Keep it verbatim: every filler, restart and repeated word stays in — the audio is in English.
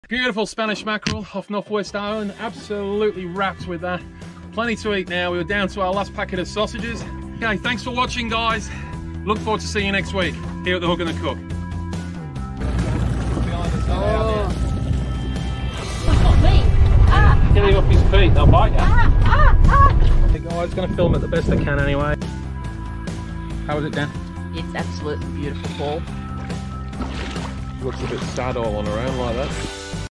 Beautiful Spanish mackerel off Northwest Island, absolutely wrapped with that. Plenty to eat now. We were down to our last packet of sausages. Okay, thanks for watching, guys. Look forward to seeing you next week here at the Hook and the Cook. Oh. It's not me. Ah, Get him off his feet, they'll bite you. ah, ah, ah. Hey guys, gonna film it the best I can anyway. How was it, Dan? It's absolutely beautiful, Paul. Looks a bit sad all on her own like that.